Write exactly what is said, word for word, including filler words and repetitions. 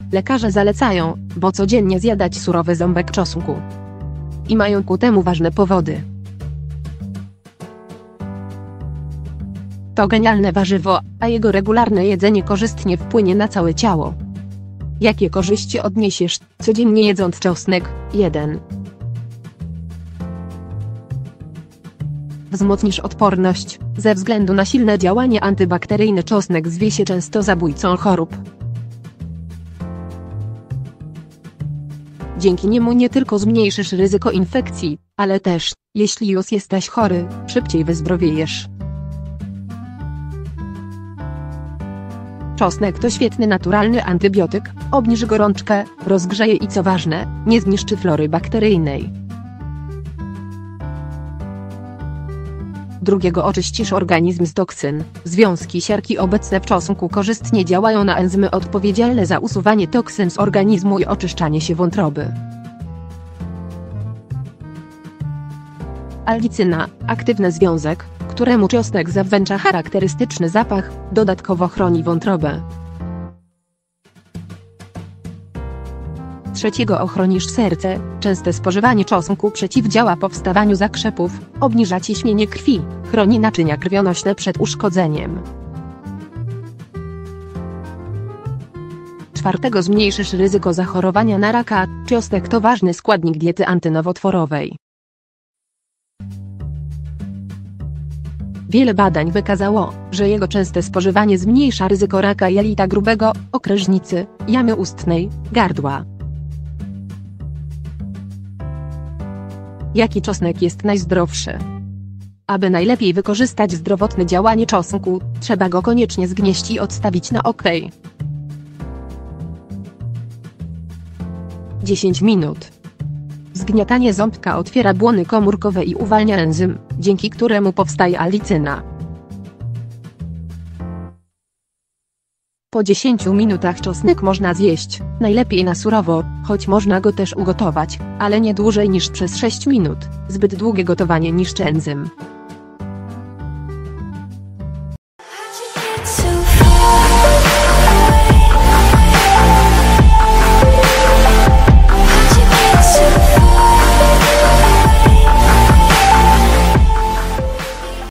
lekarze zalecają, bo codziennie zjadać surowy ząbek czosnku. I mają ku temu ważne powody. To genialne warzywo, a jego regularne jedzenie korzystnie wpłynie na całe ciało. Jakie korzyści odniesiesz, codziennie jedząc czosnek? jeden. Wzmocnisz odporność. Ze względu na silne działanie antybakteryjne czosnek zwie się często zabójcą chorób. Dzięki niemu nie tylko zmniejszysz ryzyko infekcji, ale też, jeśli już jesteś chory, szybciej wyzdrowiejesz. Czosnek to świetny naturalny antybiotyk, obniży gorączkę, rozgrzeje i co ważne, nie zniszczy flory bakteryjnej. Drugiego oczyścisz organizm z toksyn. Związki siarki obecne w czosnku korzystnie działają na enzymy odpowiedzialne za usuwanie toksyn z organizmu i oczyszczanie się wątroby. Allicyna, aktywny związek, któremu czosnek zawdzięcza charakterystyczny zapach, dodatkowo chroni wątrobę. Trzeciego ochronisz serce. Częste spożywanie czosnku przeciwdziała powstawaniu zakrzepów, obniża ciśnienie krwi, chroni naczynia krwionośne przed uszkodzeniem. Czwartego zmniejszysz ryzyko zachorowania na raka. Czosnek to ważny składnik diety antynowotworowej. Wiele badań wykazało, że jego częste spożywanie zmniejsza ryzyko raka jelita grubego, okrężnicy, jamy ustnej, gardła. Jaki czosnek jest najzdrowszy? Aby najlepiej wykorzystać zdrowotne działanie czosnku, trzeba go koniecznie zgnieść i odstawić na okej. dziesięć minut. Zgniatanie ząbka otwiera błony komórkowe i uwalnia enzym, dzięki któremu powstaje allicyna. Po dziesięciu minutach czosnek można zjeść, najlepiej na surowo, choć można go też ugotować, ale nie dłużej niż przez sześć minut, zbyt długie gotowanie niszczy enzym.